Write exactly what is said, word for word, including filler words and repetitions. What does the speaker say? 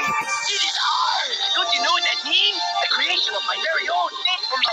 It is I! Don't you know what that means? The creation of my very own name from